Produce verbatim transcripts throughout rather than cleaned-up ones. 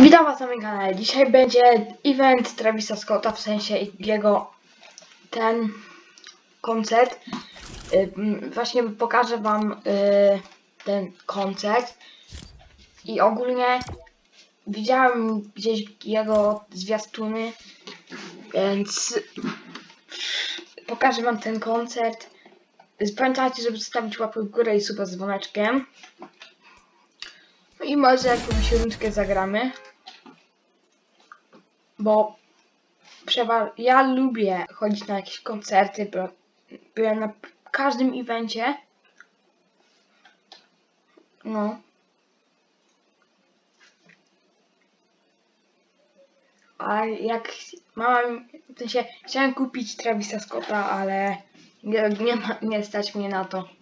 Witam was na moim kanale. Dzisiaj będzie event Travisa Scotta, w sensie jego ten koncert. Yy, właśnie pokażę wam yy, ten koncert i ogólnie widziałem gdzieś jego zwiastuny, więc pokażę wam ten koncert. Pamiętajcie, żeby zostawić łapkę w górę i suba z dzwoneczkiem. I może jakąś rundkę zagramy, bo ja lubię chodzić na jakieś koncerty, bo byłem na każdym evencie. No. A jak mama, w sensie chciałem kupić Travisa Scotta, ale nie, nie, ma, nie stać mnie na to.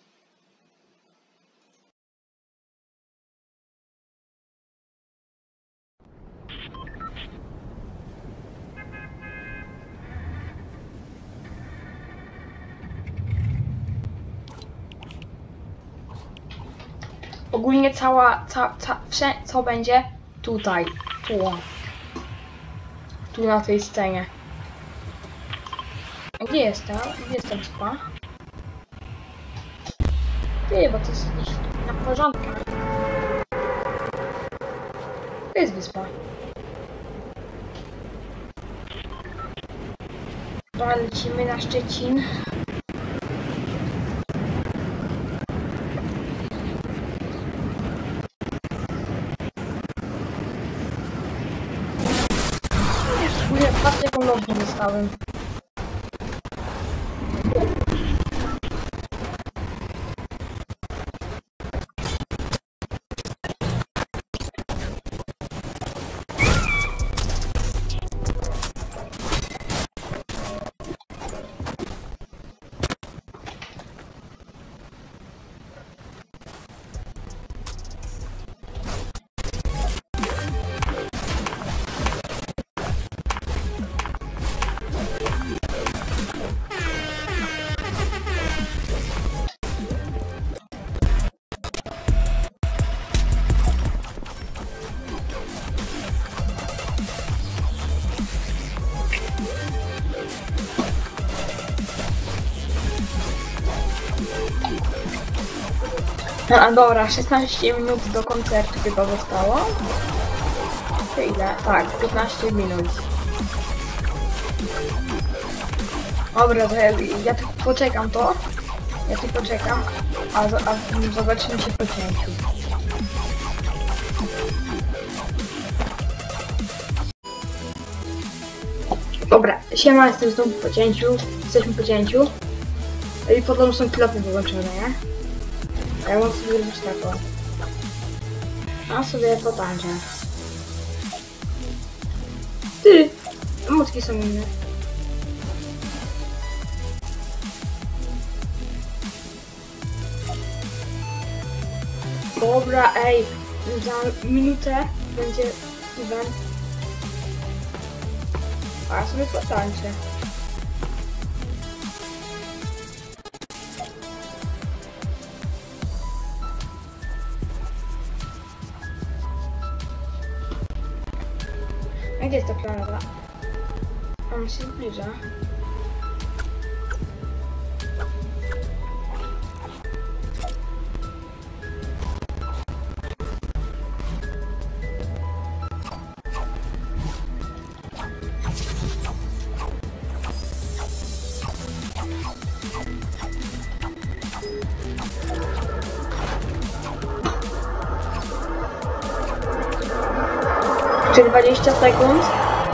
Ogólnie cała, ca, ca, wsze, co będzie tutaj, tu, tu na tej scenie. A gdzie jestem? Gdzie jest ta wyspa? Ty, bo to jest na porządku. To jest wyspa. Dobra, lecimy na Szczecin. Patrz, jaką nożną dostałem. A dobra, szesnaście minut do koncertu chyba zostało. Czy ile? Tak, piętnaście minut. Dobra, to ja, ja tu poczekam to. Ja tu poczekam, a, a zobaczymy się po cięciu. Dobra, siema, jestem znowu po cięciu. Jesteśmy po cięciu. I podobno są klapy wyłączone, nie? A ja mam sobie robić taką. A sobie potańczę. Ty! Emotki są inne. Dobra, ej. Za minutę będzie event. A ja sobie potańczę. A gdzie jest ta planeta? On się zbliża. Czy dwadzieścia sekund?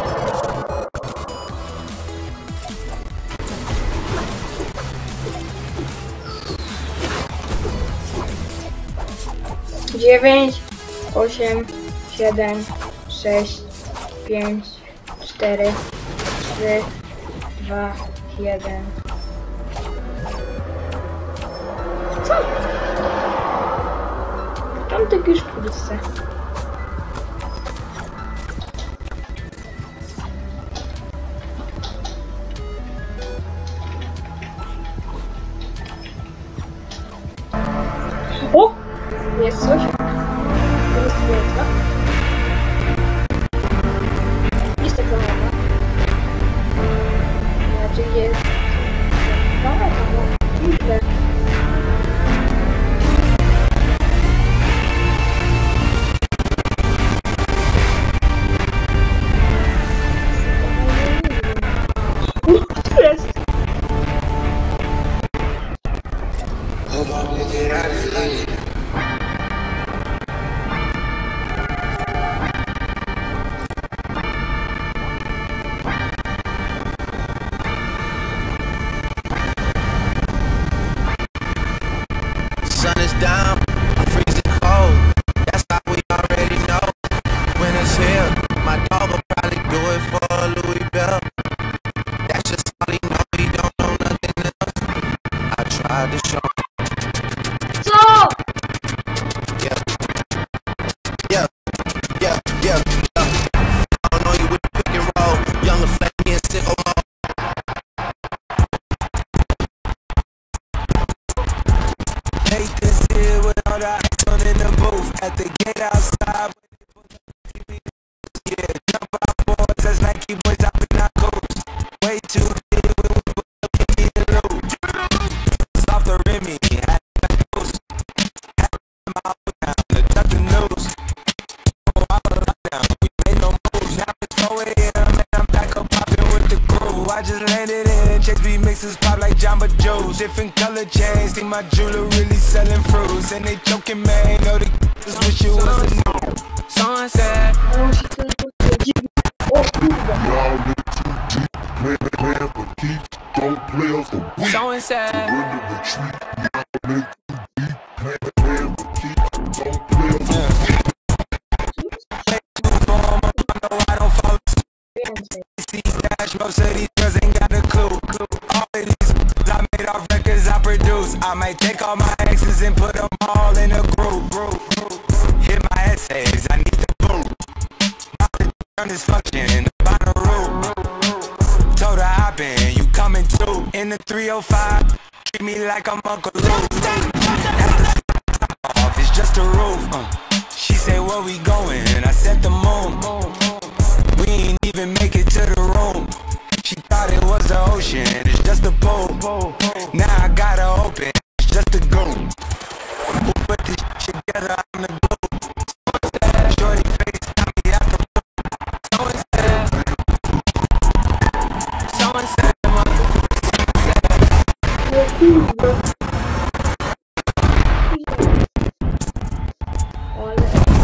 dziewięć, osiem, siedem, sześć, pięć, cztery, trzy, dwa, jeden. Co? Tam tak już wkrótce. O! Jest coś? To jest wielka. Jamba Juice. Different color chains, think my jeweler really selling fruits. And they joking, man, know the just wish it was a new. Someone said, No, she tylko dziwne. O kurwa. Y'all look too deep, playing the plan for keeps. Don't play us a week. someone said, Surrender retreat. Y'all look too deep, playing the plan for keeps. Don't play us a week. no, I don't follow Więcej. C dash. Most of these girls ain't got a clue. All of these I made off records I produce. I might take all my exes and put them all in a group. Hit my essays, I need the boot. Turn this function by the roof. Told her I been, you coming too. In the three oh five, treat me like I'm Uncle Luke. Off, it's just a roof. Uh. She said, where we going? I said the moon. We ain't even make it to the room. She thought it was the ocean, it's just a pool. Now I gotta open, it's just a goon. Who put this shit together, I'm the glue. Shorty face, got me out the room. Someone said, someone said, O kurwa. Ale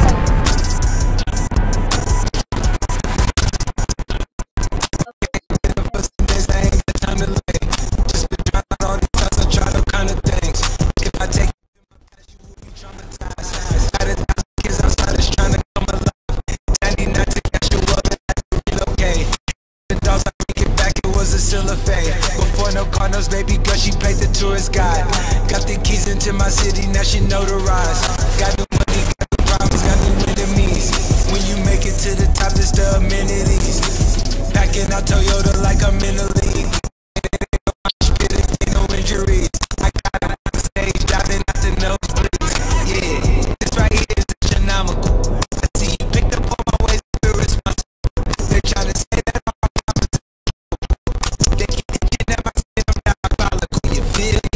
this ain't the time to lay. Just been drown out all these times, I try to kind of things. If I take you to my past, you will be traumatized. Had a thousand kids outside, is trying to come alive. ninety-nine to catch you up and have to relocate. The dogs, like we get back, it was a silver fade. Before no condos, baby girl, she played the tourist guide. Got the keys into my city, now she know the rise. Got new money, got the problems, got new enemies. When you make it to the top, it's the amenities. Packing out Toyota like I'm in the league. Ain't no injuries. I got it on stage, driving out the nosebleeds. Yeah, this right here is astronomical. I see you picked up on my ways, irresponsible. They tryna say that I'm opposite. They keep thinking that my skin, I'm diabolical. You feel me?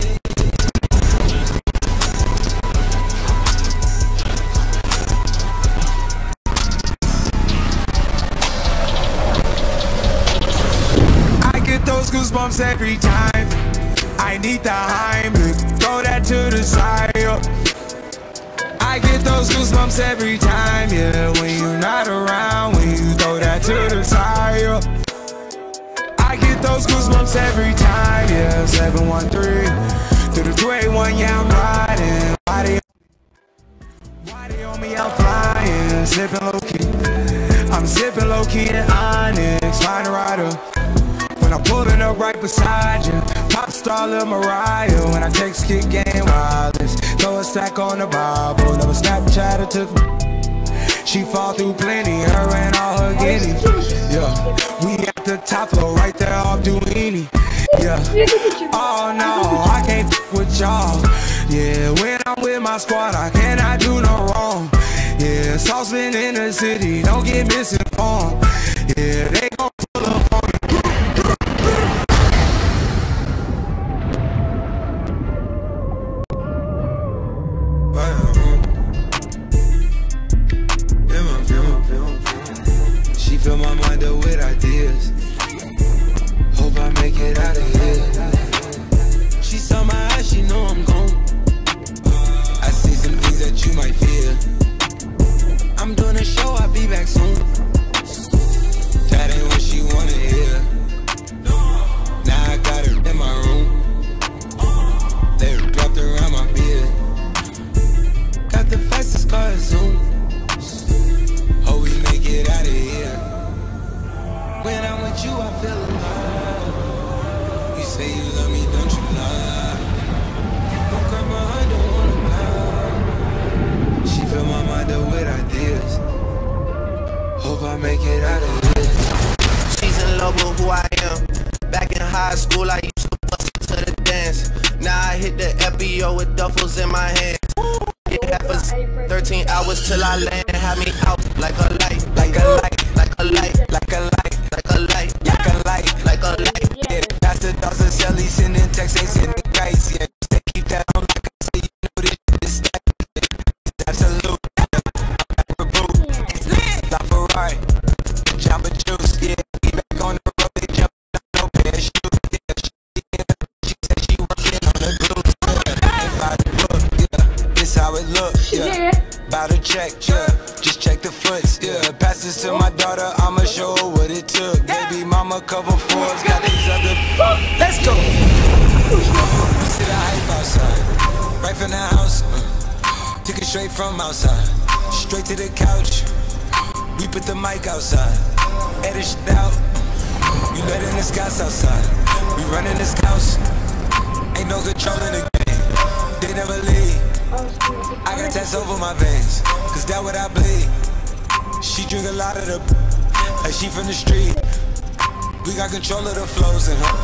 Those goosebumps every time. I need the Heimlich, throw that to the side. I get those goosebumps every time, yeah. When you're not around, when you throw that to the side. I get those goosebumps every time, yeah. seven one three through the two eight one, yeah, I'm riding. Why they, why they on me? I'm flying, sipping low key. I'm sipping low key in Onyx, fine rider. When I'm pulling up right beside you, pop star Lil Mariah. When I take skit game wireless, throw a stack on the Bible. Never Snapchat or took me. She fall through plenty, her and all her guineas. Yeah, we at the top floor, right there off Duini. Yeah, oh no, I can't f with y'all. Yeah, when I'm with my squad, I cannot do no wrong. Yeah, saucepan in the city, don't get misinformed. Yeah, they gon' pull up on me. She fill my mind up with ideas. Hope I make it out of here. She saw my eyes, she know I'm gone. I see some things that you might fear. I'm doing a show, I'll be back soon. That ain't what she wanna hear. Now I got her in my room. They wrapped around my beard. Got the fastest car, Zoom. Hope we make it out of here. When I'm with you, I feel alive. You say you love me, don't you lie? Don't cry my heart, don't wanna lie. She fill my mind up with ideas. Hope I make it out of here. She's in love with who I am. Back in high school, I used to bust to the dance. Now I hit the F B O with duffels in my hand. It happens thirteen hours till I land. Have me out like a light, like a light, like a light, like a light, like a light, like a light, like a light. Yeah, that's the dogs and Shelly sending texts, ain't sending kites. Yeah, they keep that on like I say, you know this shit is stacked. Absolute, reboot, La Ferrari, Jamba Juice. Yeah, we back on the road, they jumping on no parachute. Yeah, she in the it look, yeah. About to check, yeah. Just check the foots, yeah. Pass this to my daughter, I'ma show her what it took. Baby mama cover Forbes, got these other. Let's go. We see the hype outside, right from the house. Uh, took it straight from outside, straight to the couch. We put the mic outside, edit shit out. We letting the scouts outside, we running the scouts. Ain't no control in the game, they never leave. I got tats over my veins, cause that what I bleed. She drink a lot of the, like she from the street. We got control of the flows in her.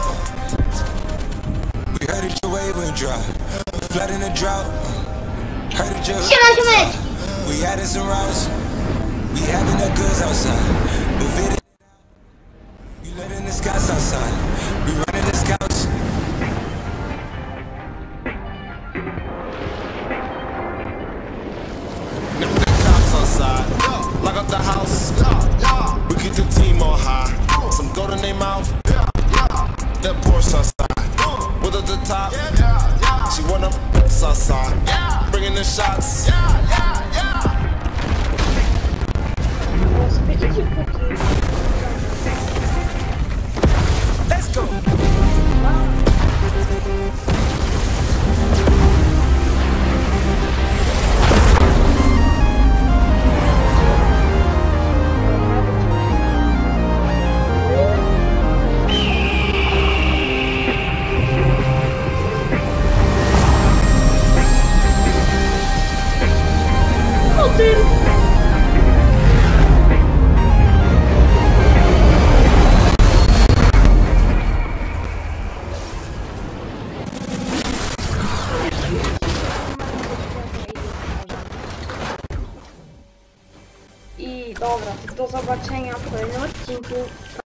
We heard it your wave went dry, we flood in the drought. Heard it your hood. We added some routes, we having the goods outside. Move it. We letting the scouts outside, we running the scouts. Lock up the house, we keep the team on high. Some gold in their mouth, that Porsche outside. With at the top, she wanna outside. Bringing the shots. Let's go. I dobra, do zobaczenia w kolejnym odcinku.